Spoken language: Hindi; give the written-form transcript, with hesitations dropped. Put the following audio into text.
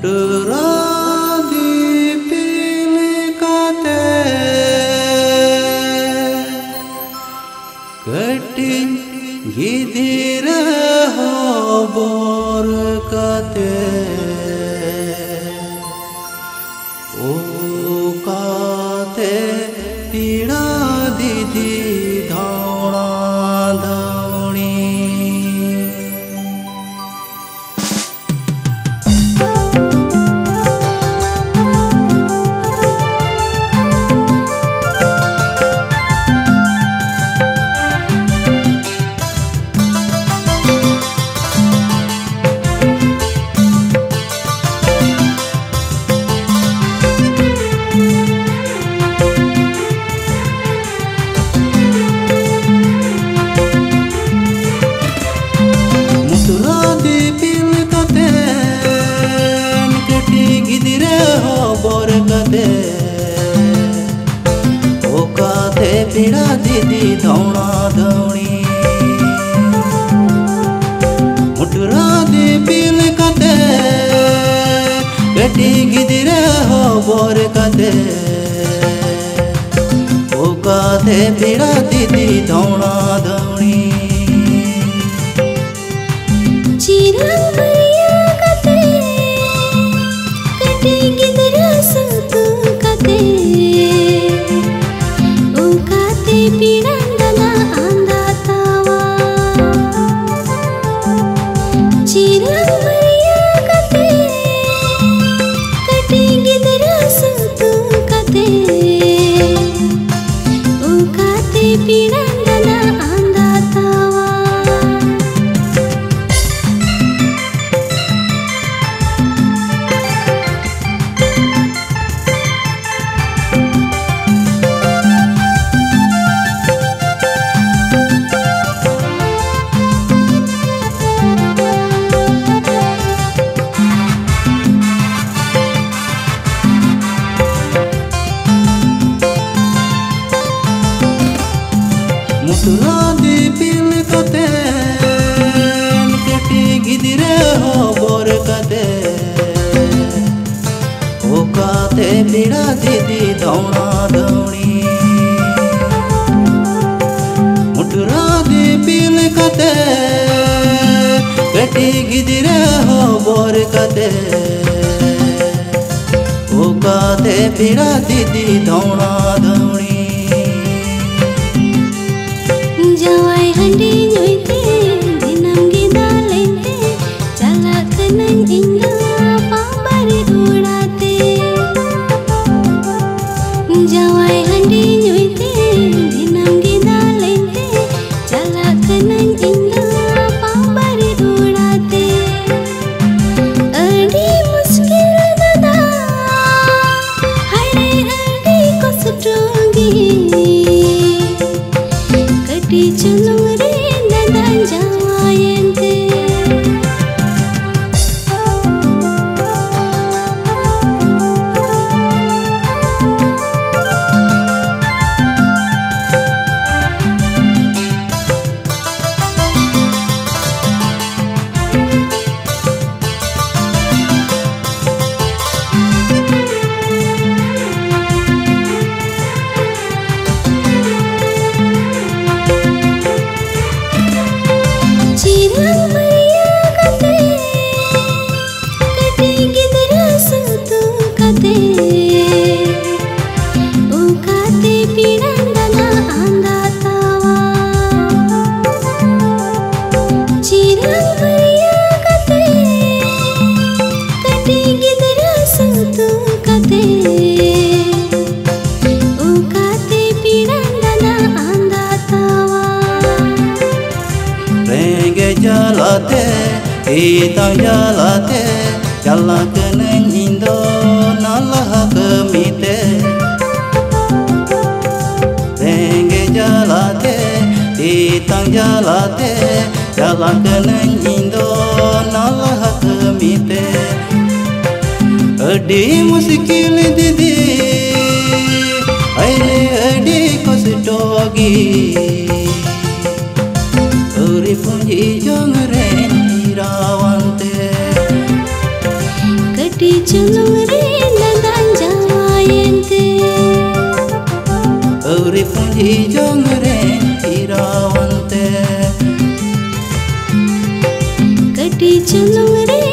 Mutera dipilih kate keting gidir hobor kate o kate pida didi dhauna dhauni पीड़ा दीदी धौना धौनी मुटरा दी पील कते बेटी गिदिरे हो बोर कते ओ कते पीड़ा दीदी धौना धौनी मुटरा दी पील कते केटी गिदिरे हो बोर कते ओ कते पीड़ा दीदी धौना धौनी मुटरा दी पील कते केटी गिदिरे हो बोर कते ओ कते पीड़ा दीदी धौना धौनी Jawai handi nyuite dinam gida lente jalak kenang inda pabari udate Jawai handi nyuite dinam gida lente jalak kenang inda pabari udate adi muskil dada hare adi kostrogi चलो रे Nanda जावायंते jalate itang jalate jalak keneng indo nalah kemite renge jalate itang jalate jalak keneng indo nalah kemite adi muskil didi aile adi kostogi punji jong re rawante kati chulung re nadan jawayente Auri pundi jongre irawante kati chulung re